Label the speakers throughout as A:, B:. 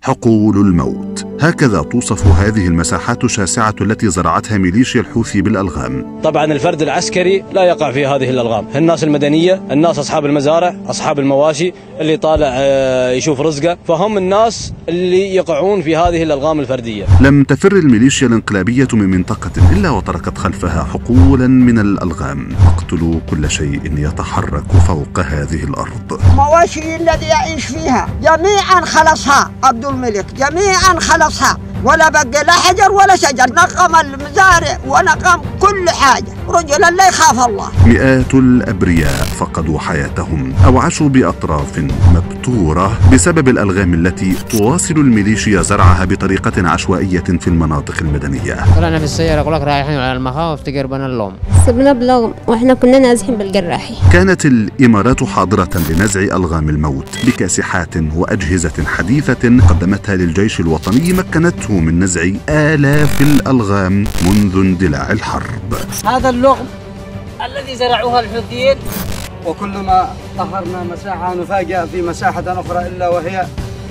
A: حقول الموت، هكذا توصف هذه المساحات الشاسعة التي زرعتها ميليشيا الحوثي بالألغام.
B: طبعا الفرد العسكري لا يقع في هذه الألغام، الناس المدنية، الناس أصحاب المزارع، أصحاب المواشي، اللي طالع يشوف رزقه، فهم الناس اللي يقعون في هذه الألغام الفردية.
A: لم تفر الميليشيا الانقلابية من منطقة إلا وتركت خلفها حقولا من الألغام تقتل كل شيء يتحرك فوق هذه الأرض.
C: مواشي الذي يعيش فيها جميعا خلصها عبد الملك، جميعا خلصها، ولا بقى لا حجر ولا شجر، نقم المزارع ونقم كل حاجة، رجلا لا يخاف الله.
A: مئات الأبرياء فقدوا حياتهم أو عاشوا بأطراف مبتورة بسبب الألغام التي تواصل الميليشيا زرعها بطريقة عشوائية في المناطق المدنية.
D: طلعنا في السيارة يقول لك رايحين على المخاوف تقربنا اللوم،
E: سبنا بلغم واحنا كنا نازحين بالجراحي.
A: كانت الإمارات حاضرة لنزع ألغام الموت بكاسحات وأجهزة حديثة قدمتها للجيش الوطني مكنته من نزع آلاف الألغام منذ اندلاع الحرب.
F: هذا اللغم الذي زرعوها الحوثيين، وكلما طهرنا مساحة نفاجأ في مساحة أخرى إلا وهي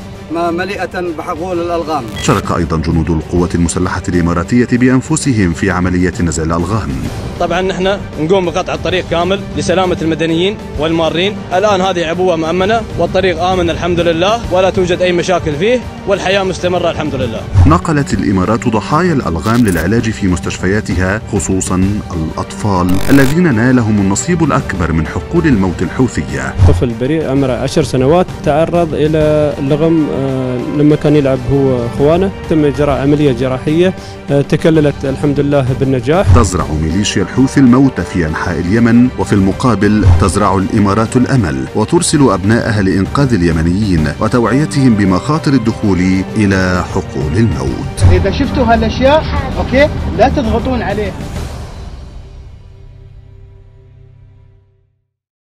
F: مليئة بحقول الألغام.
A: شارك أيضا جنود القوات المسلحة الإماراتية بأنفسهم في عملية نزع الألغام.
B: طبعا نحن نقوم بقطع الطريق كامل لسلامة المدنيين والمارين. الآن هذه عبوة مؤمنة والطريق آمن الحمد لله، ولا توجد أي مشاكل فيه، والحياة مستمرة الحمد لله.
A: نقلت الإمارات ضحايا الألغام للعلاج في مستشفياتها، خصوصا الأطفال الذين نالهم النصيب الأكبر من حقول الموت الحوثية.
G: طفل بريء عمره 10 سنوات تعرض إلى اللغم لما كان يلعب هو اخوانه، تم اجراء عمليه جراحيه تكللت الحمد لله بالنجاح.
A: تزرع ميليشيا الحوثي الموت في انحاء اليمن، وفي المقابل تزرع الامارات الامل وترسل ابنائها لانقاذ اليمنيين وتوعيتهم بمخاطر الدخول الى حقول الموت.
F: اذا شفتوا هالاشياء اوكي لا تضغطون عليه.